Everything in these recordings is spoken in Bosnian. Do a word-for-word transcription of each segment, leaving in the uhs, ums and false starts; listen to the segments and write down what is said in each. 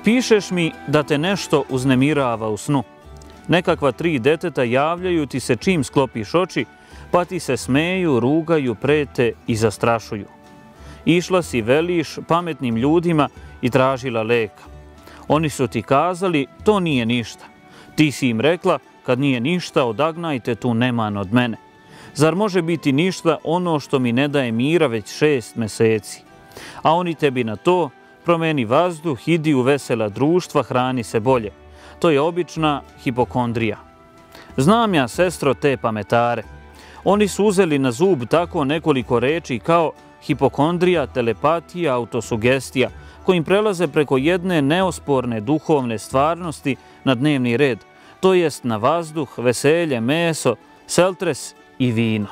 Pišeš mi da te nešto uznemirava u snu. Nekakva tri deteta javljaju ti se čim sklopiš oči, pa ti se smeju, rugaju, prete i zastrašuju. Išla si, veliš, pametnim ljudima i tražila leka. Oni su ti kazali, to nije ništa. Ti si im rekla, kad nije ništa, odagnajte tu neman od mene. Zar može biti ništa ono što mi ne daje mira već šest meseci? A oni tebi na to, promeni vazduh, idi u vesela društva, hrani se bolje. To je obična hipokondrija. Znam ja, sestro, te pametare. Oni su uzeli na zub tako nekoliko reči kao hipokondrija, telepatija, autosugestija, kojim prelaze preko jedne neosporne duhovne stvarnosti na dnevni red, to jest na vazduh, veselje, meso, seltres i vino.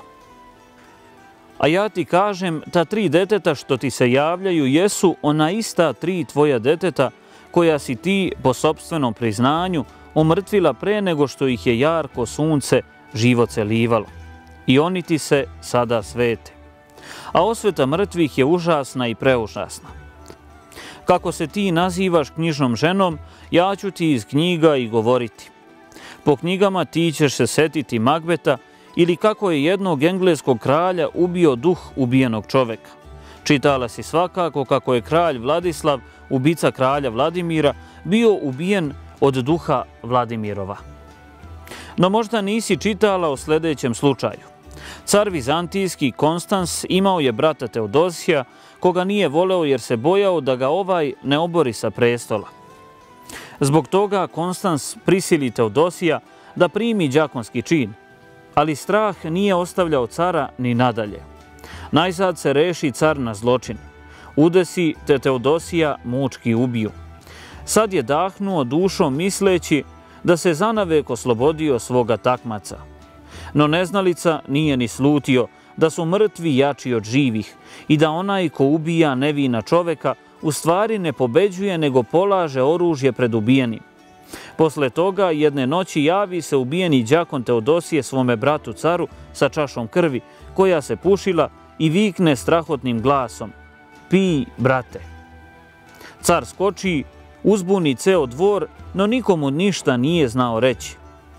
A ja ti kažem, ta tri deteta što ti se javljaju jesu ona ista tri tvoja deteta koja si ti po sopstvenom priznanju umrtvila pre nego što ih je jarko sunce život celivalo. I oni ti se sada svete. A osveta mrtvih je užasna i preužasna. Kako se ti nazivaš knjižnom ženom, ja ću ti iz knjiga i govoriti. Po knjigama ti ćeš se setiti Magbeta ili kako je jednog engleskog kralja ubio duh ubijenog čoveka. Čitala si svakako kako je kralj Vladislav, ubica kralja Vladimira, bio ubijen od duha Vladimirova. No možda nisi čitala o sljedećem slučaju. Car vizantijski Konstans imao je brata Teodosija, koga nije voleo jer se bojao da ga ovaj ne obori sa prestola. Zbog toga Konstans prisili Teodosija da primi đakonski čin, ali strah nije ostavljao cara ni nadalje. Najzad se reši car na zločin. Udesi te Teodosija mučki ubiju. Sad je dahnuo dušom misleći da se zanavek oslobodio svoga takmaca. No neznalica nije ni slutio da su mrtvi jači od živih i da onaj ko ubija nevina čoveka u stvari ne pobeđuje nego polaže oružje pred ubijenim. Posle toga jedne noći javi se ubijeni đakon Teodosije svome bratu caru sa čašom krvi koja se pušila i vikne strahotnim glasom: "Pij, brate." Car skoči, uzbuni ceo dvor, no nikomu ništa nije znao reći.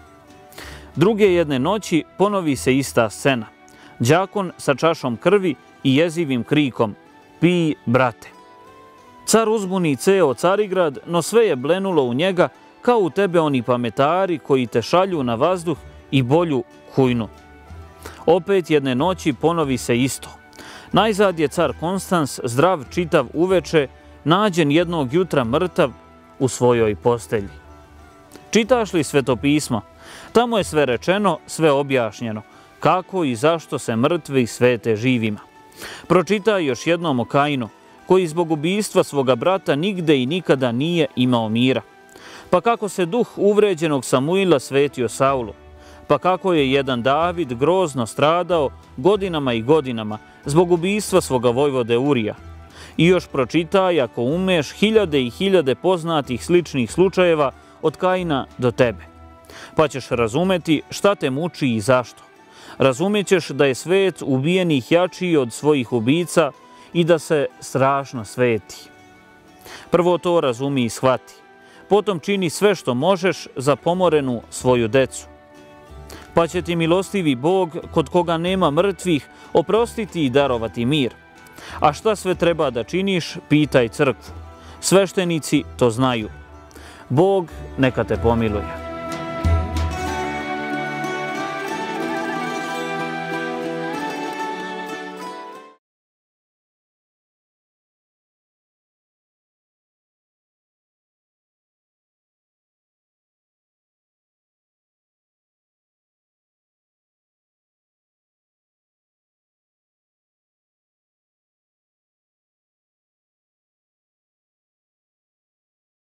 Druge jedne noći ponovi se ista scena. Đakon sa čašom krvi i jezivim krikom: "Pij, brate." Car uzbuni ceo Carigrad, no sve je blenulo u njega kao u tebe oni pametari koji te šalju na vazduh i bolju kujnu. Opet jedne noći ponovi se isto. Najzad je car Konstans zdrav čitav uveče, nađen jednog jutra mrtav u svojoj postelji. Čitaš li svetopismo? Tamo je sve rečeno, sve objašnjeno, kako i zašto se mrtvi svete živima. Pročitaj još jednom o Kainu, koji zbog ubijstva svoga brata nigde i nikada nije imao mira. Pa kako se duh uvređenog Samuila svetio Saulu. Pa kako je jedan David grozno stradao godinama i godinama zbog ubijstva svoga vojvode Urija. I još pročitaj, ako umeš, hiljade i hiljade poznatih sličnih slučajeva od Kaina do tebe. Pa ćeš razumeti šta te muči i zašto. Razumećeš da je svet ubijenih jačiji od svojih ubica i da se strašno sveti. Prvo to razumi i shvati. Potom čini sve što možeš za pomorenu svoju decu. Pa će ti milostivi Bog, kod koga nema mrtvih, oprostiti i darovati mir. A šta sve treba da činiš, pitaj crkvu. Sveštenici to znaju. Bog neka te pomiluje.